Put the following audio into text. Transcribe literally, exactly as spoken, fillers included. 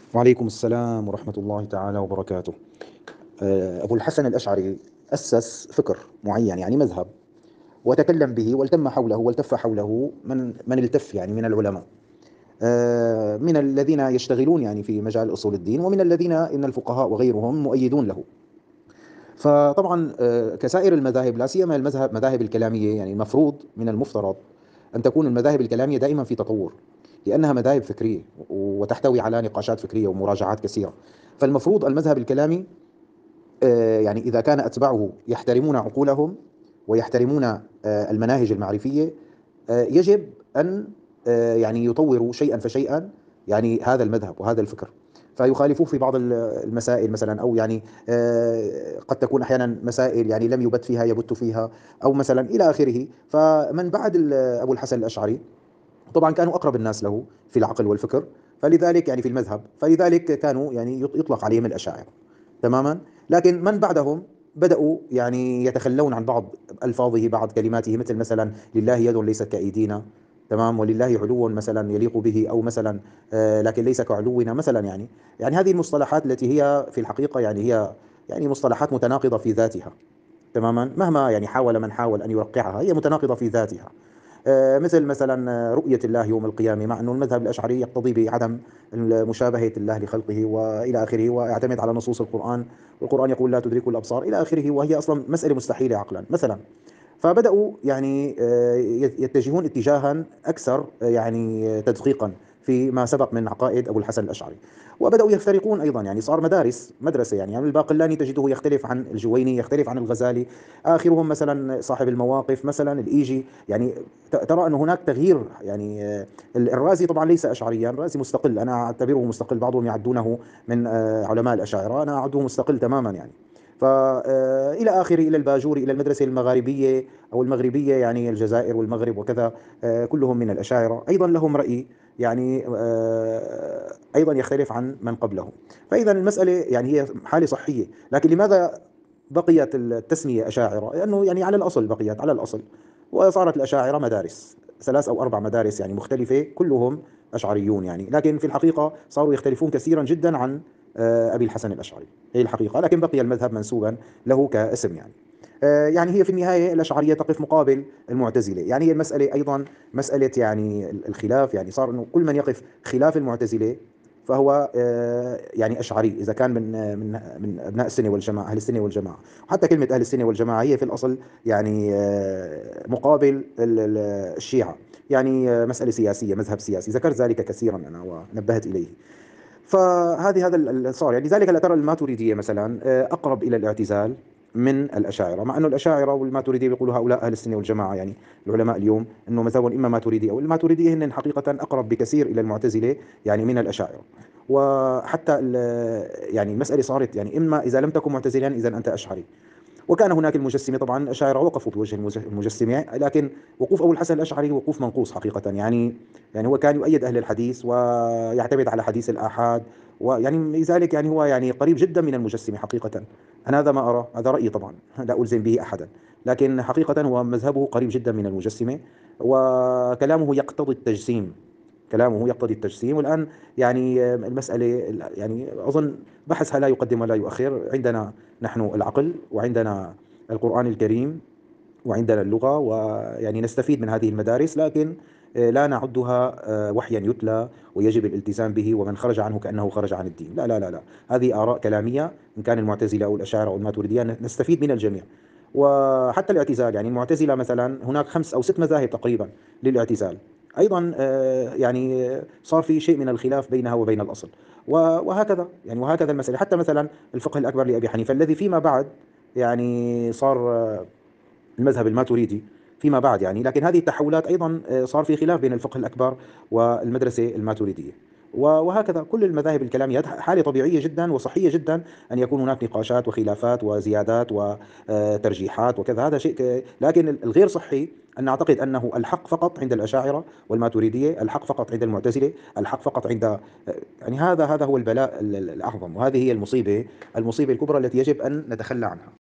وعليكم السلام ورحمة الله تعالى وبركاته. آه، أبو الحسن الأشعري أسس فكر معين، يعني مذهب، وتكلم به والتم حوله والتف حوله من من التف يعني من العلماء، آه، من الذين يشتغلون يعني في مجال أصول الدين، ومن الذين إن الفقهاء وغيرهم مؤيدون له. فطبعا آه، كسائر المذاهب، لا سيما المذهب مذاهب الكلامية، يعني المفروض من المفترض أن تكون المذاهب الكلامية دائما في تطور، لأنها مذاهب فكرية وتحتوي على نقاشات فكرية ومراجعات كثيرة. فالمفروض المذهب الكلامي آه، يعني إذا كان أتباعه يحترمون عقولهم ويحترمون آه، المناهج المعرفية، آه، يجب أن آه، يعني يطوروا شيئا فشيئا يعني هذا المذهب وهذا الفكر، فيخالفوه في بعض المسائل مثلا، أو يعني آه، قد تكون أحيانا مسائل يعني لم يبت فيها يبت فيها، أو مثلا إلى آخره. فمن بعد أبو الحسن الأشعري طبعا كانوا أقرب الناس له في العقل والفكر، فلذلك يعني في المذهب، فلذلك كانوا يعني يطلق عليهم الأشاعرة تماما. لكن من بعدهم بدأوا يعني يتخلون عن بعض ألفاظه، بعض كلماته، مثل مثلا لله يد ليست كأيدينا، تمام، ولله علو مثلا يليق به، أو مثلا آه لكن ليس كعلونا مثلا. يعني يعني هذه المصطلحات التي هي في الحقيقة يعني هي يعني مصطلحات متناقضة في ذاتها تماما، مهما يعني حاول من حاول أن يرقعها هي متناقضة في ذاتها. آه، مثل مثلا آه، رؤية الله يوم القيامة، مع أنه المذهب الأشعري يقتضي بعدم مشابهة الله لخلقه وإلى آخره، ويعتمد على نصوص القرآن، والقرآن يقول لا تدركه الأبصار إلى آخره، وهي أصلا مسألة مستحيلة عقلا مثلا. فبدأوا يعني آه، يتجهون اتجاها أكثر آه، يعني آه، تدقيقا فيما سبق من عقائد أبو الحسن الأشعري، وبدأوا يفترقون أيضا. يعني صار مدارس مدرسة، يعني, يعني الباقلاني تجده يختلف عن الجويني، يختلف عن الغزالي، آخرهم مثلا صاحب المواقف مثلا الإيجي. يعني ترى أن هناك تغيير. يعني آه، الرازي طبعا ليس أشعريا، الرازي مستقل، أنا أعتبره مستقل، بعضهم يعدونه من آه، علماء الأشاعرة، أنا أعده مستقل تماما يعني. فإلى آخره، إلى الباجوري، إلى المدرسة المغاربية أو المغربية، يعني الجزائر والمغرب وكذا، آه، كلهم من الأشاعرة، أيضا لهم رأي يعني آه، أيضا يختلف عن من قبلهم. فإذا المسألة يعني هي حالة صحية. لكن لماذا بقيت التسمية أشاعرة؟ لأنه يعني على الأصل بقيت على الأصل، وصارت الأشاعرة مدارس، ثلاث أو أربع مدارس يعني مختلفة، كلهم أشعريون يعني، لكن في الحقيقة صاروا يختلفون كثيرا جدا عن آه، أبي الحسن الأشعري، هي الحقيقة. لكن بقي المذهب منسوبا له كاسم يعني. آه، يعني هي في النهاية الأشعرية تقف مقابل المعتزلة. يعني هي المسألة أيضا مسألة يعني الخلاف، يعني صار أنه كل من يقف خلاف المعتزلة فهو آه، يعني أشعري، إذا كان من من من أبناء السنة والجماعة، أهل السنة والجماعة. وحتى كلمة أهل السنة والجماعة هي في الأصل يعني آه، مقابل ال- ال- الشيعة، يعني آه، مسألة سياسية، مذهب سياسي، ذكرت ذلك كثيرا أنا ونبهت إليه. فهذه هذا ال- صار يعني، لذلك لا ترى الماتريدية مثلا آه، أقرب إلى الاعتزال من الأشاعرة، مع أنه الأشاعرة والماتريدية بيقولوا هؤلاء أهل السنة والجماعة. يعني العلماء اليوم أنه مذهبهم إما ماتريدي أو الماتريدية، هن حقيقة أقرب بكثير إلى المعتزلة يعني من الأشاعرة. وحتى ال- يعني المسألة صارت يعني إما إذا لم تكن معتزليا إذا أنت أشعري. وكان هناك المجسمة، طبعا الأشاعرة وقفوا بوجه المج- المجسمة، لكن وقوف أبو الحسن الأشعري وقوف منقوص حقيقة. يعني يعني هو كان يؤيد أهل الحديث ويعتمد على حديث الآحاد، ويعني لذلك يعني هو يعني قريب جدا من المجسمة حقيقة. أنا هذا ما أرى، هذا رأيي طبعا لا ألزم به أحدا، لكن حقيقة هو مذهبه قريب جدا من المجسمة، وكلامه يقتضي التجسيم، كلامه يقتضي التجسيم. والآن يعني آه، المسألة يعني أظن بحثها لا يقدم ولا يؤخر. عندنا نحن العقل، وعندنا القرآن الكريم، وعندنا اللغة، ويعني نستفيد من هذه المدارس، لكن آه، لا نعدها آه، وحيا يتلى ويجب الالتزام به، ومن خرج عنه كأنه خرج عن الدين. لا لا لا لا، هذه آراء كلامية، إن كان المعتزلة أو الأشاعرة أو الماتريدية نستفيد من الجميع. وحتى الاعتزال، يعني المعتزلة مثلا هناك خمس أو ست مذاهب تقريبا للاعتزال، أيضا آه، يعني آه، صار في شيء من الخلاف بينها وبين الأصل. و- وهكذا يعني، وهكذا المسألة. حتى مثلا الفقه الأكبر لأبي حنيفة الذي فيما بعد يعني صار آه، المذهب الماتريدي فيما بعد يعني، لكن هذه التحولات أيضا آه، صار في خلاف بين الفقه الأكبر والمدرسة الماتريدية. وهكذا كل المذاهب الكلامية حالة طبيعية جدا وصحية جدا أن يكون هناك نقاشات وخلافات وزيادات وترجيحات وكذا، هذا شيء ك- لكن الغير صحي أن نعتقد أنه الحق فقط عند الأشاعرة والماتريدية، الحق فقط عند المعتزلة، الحق فقط عند آه، يعني هذا هذا هو البلاء ال- ال- الأعظم، وهذه هي المصيبة، المصيبة الكبرى التي يجب أن نتخلى عنها.